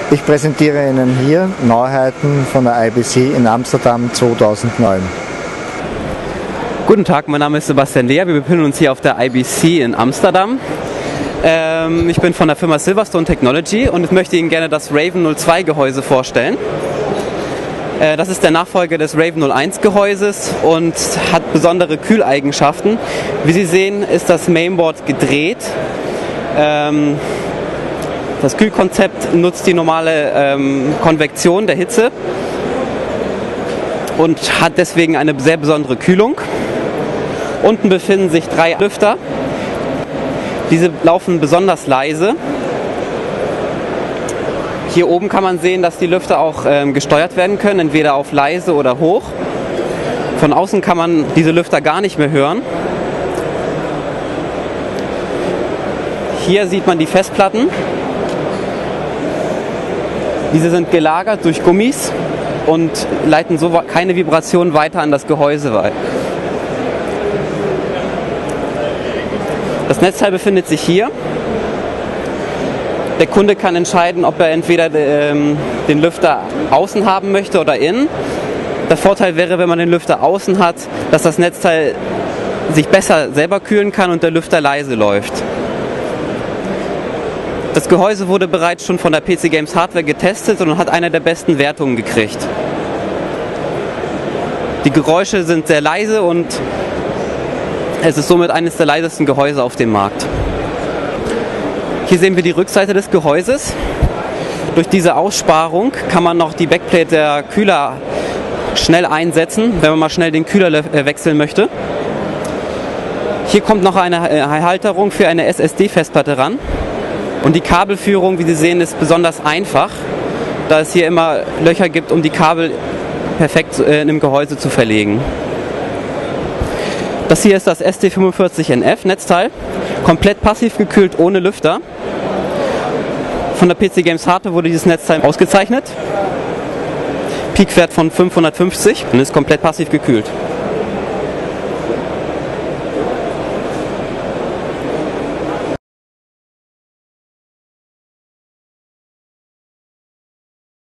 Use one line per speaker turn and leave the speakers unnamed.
Ich präsentiere Ihnen hier Neuheiten von der IBC in Amsterdam 2009.
Guten Tag, mein Name ist Sebastian Lehr. Wir befinden uns hier auf der IBC in Amsterdam. Ich bin von der Firma Silverstone Technology und ich möchte Ihnen gerne das Raven 02 Gehäuse vorstellen. Das ist der Nachfolger des Raven 01 Gehäuses und hat besondere Kühleigenschaften. Wie Sie sehen, ist das Mainboard gedreht. Das Kühlkonzept nutzt die normale Konvektion der Hitze und hat deswegen eine sehr besondere Kühlung. Unten befinden sich 3 Lüfter. Diese laufen besonders leise. Hier oben kann man sehen, dass die Lüfter auch gesteuert werden können, entweder auf leise oder hoch. Von außen kann man diese Lüfter gar nicht mehr hören. Hier sieht man die Festplatten. Diese sind gelagert durch Gummis und leiten so keine Vibration weiter an das Gehäuse weiter. Das Netzteil befindet sich hier. Der Kunde kann entscheiden, ob er entweder den Lüfter außen haben möchte oder innen. Der Vorteil wäre, wenn man den Lüfter außen hat, dass das Netzteil sich besser selber kühlen kann und der Lüfter leise läuft. Das Gehäuse wurde bereits schon von der PC Games Hardware getestet und hat eine der besten Wertungen gekriegt. Die Geräusche sind sehr leise und es ist somit eines der leisesten Gehäuse auf dem Markt. Hier sehen wir die Rückseite des Gehäuses. Durch diese Aussparung kann man noch die Backplate der Kühler schnell einsetzen, wenn man mal schnell den Kühler wechseln möchte. Hier kommt noch eine Halterung für eine SSD-Festplatte ran. Und die Kabelführung, wie Sie sehen, ist besonders einfach, da es hier immer Löcher gibt, um die Kabel perfekt im Gehäuse zu verlegen. Das hier ist das ST45NF Netzteil, komplett passiv gekühlt ohne Lüfter. Von der PC Games Hardware wurde dieses Netzteil ausgezeichnet. Peakwert von 550 und ist komplett passiv gekühlt.